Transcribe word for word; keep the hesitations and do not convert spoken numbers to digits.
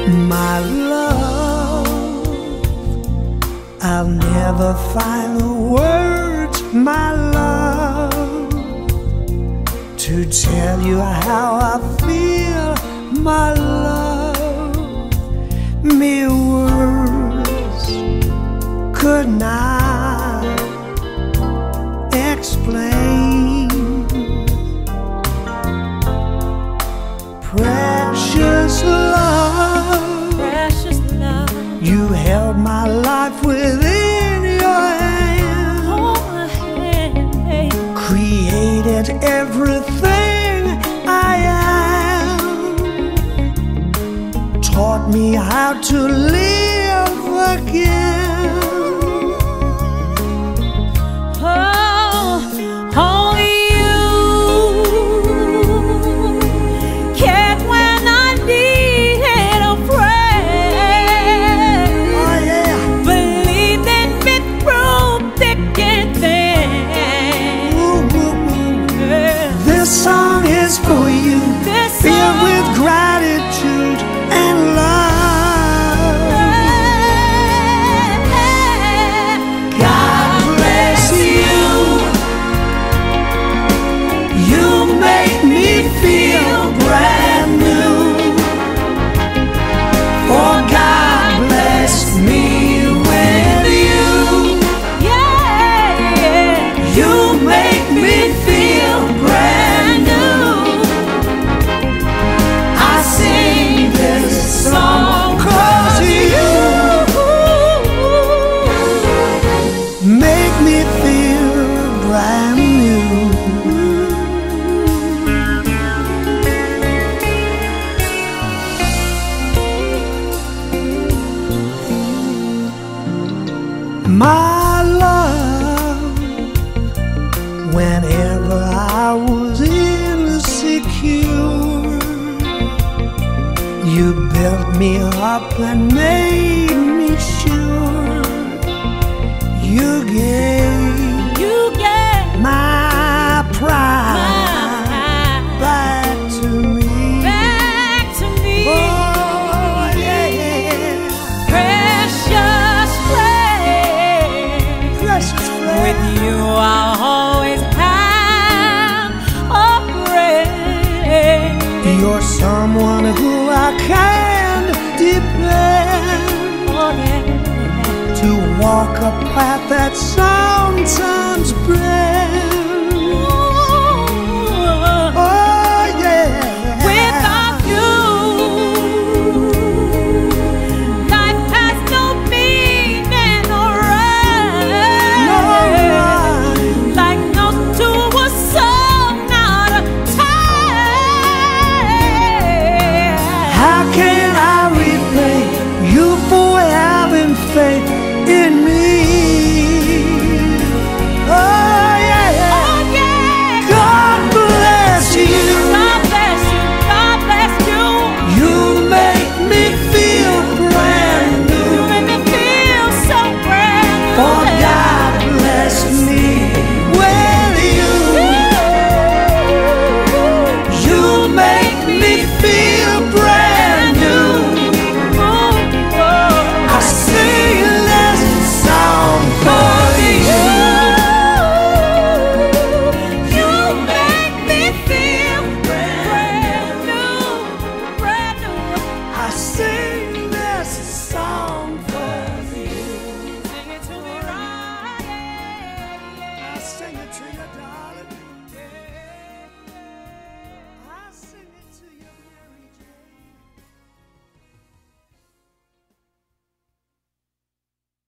My love, I'll never find the words, my love, to tell you how I feel, my love. Mere words could not explain. Precious love, precious love, you held my life within your hand. hold my hand, baby. Created everything I am. Taught me how to live again. Oh, only you cared when I needed a friend. Oh yeah. Believed in me through thick and thin. Ooh, ooh, ooh. Yeah. This song is for you, This filled song- with gratitude and love. God bless you. You make me feel brand new. For God blessed me with you. Yeah, yeah. You make me feel brand new. I sing this song 'cause you make me feel brand new. My love, whenever I was insecure, you built me up and made me sure. You gave You get my pride my back to me. back to me. Oh yeah, Precious flame. precious With friend. you I'll always have a friend. You're someone who I can depend Oh yeah. to walk a path that sometimes bends. Ooh. Oh yeah. Without you, life has no meaning or No rhyme. rhyme. Like notes to a song out of time. How can